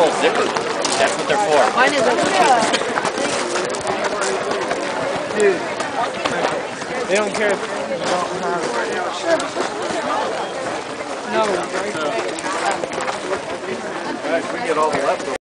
whole zipper. That's what they're for. Mine is Dude, they don't care if you don't have it. No. Guys, we get all the leftovers.